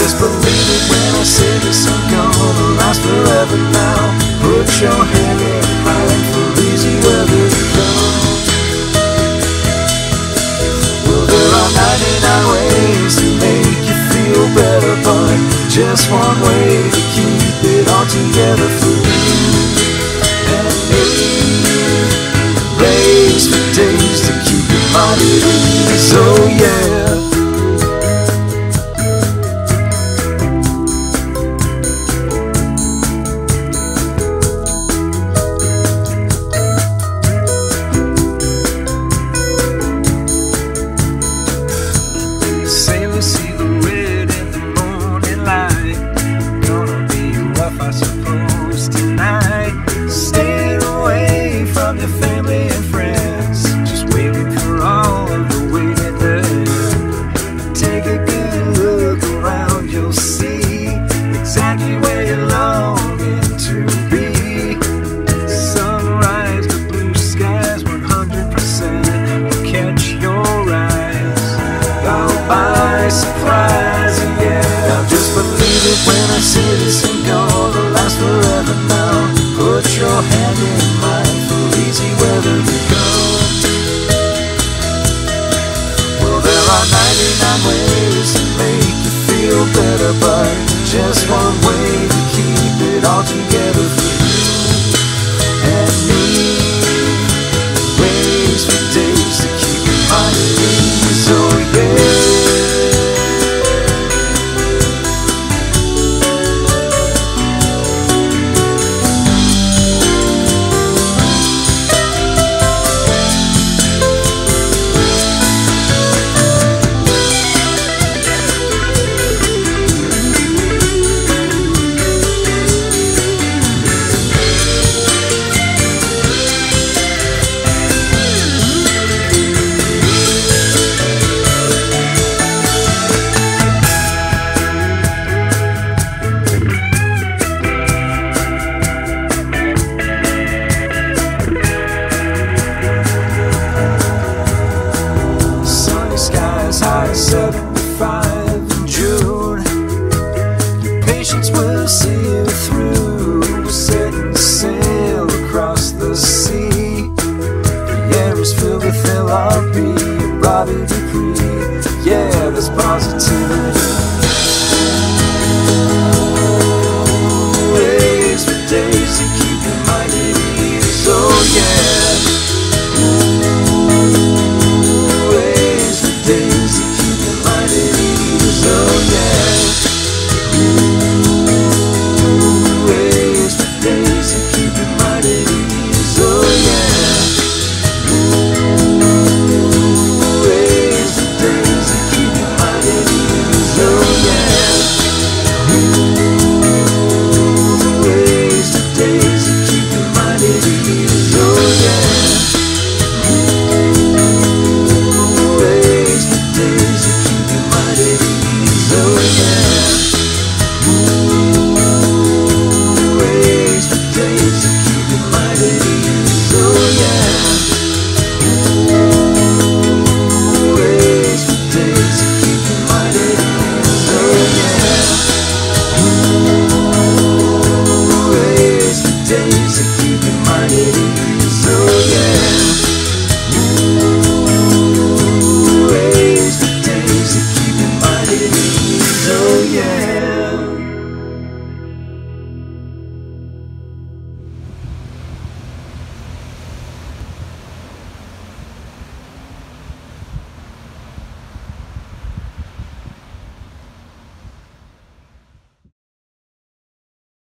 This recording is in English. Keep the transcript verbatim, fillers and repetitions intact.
just believe it when I say this ain't gonna last forever now. Put your hand in mine for easy weather to come. Well, there are ninety-nine ways to make you feel better, but just one way to keep it all together for you and me. Race for days to keep your mind at ease, oh yeah. I suppose tonight, staying away from your family and friends, just waiting for all of the waiting there. Take a good look around, you'll see exactly where you're longing to be. Sunrise, the blue skies, one hundred percent will catch your eyes. I'll buy surprise, yeah. Now just believe it when I say this ain't gonna last forever now. Put your hand in mine for easy weather to come. Well, there are ninety-nine ways to make you feel better, but just one way to keep it all together for you and me. Ways for days to keep your mind at ease, oh yeah. High seventy-five in June. Your patience will see you through. We're setting sail across the sea. The air is filled with L R B and Bobby Dupree. Yeah, there's positivity.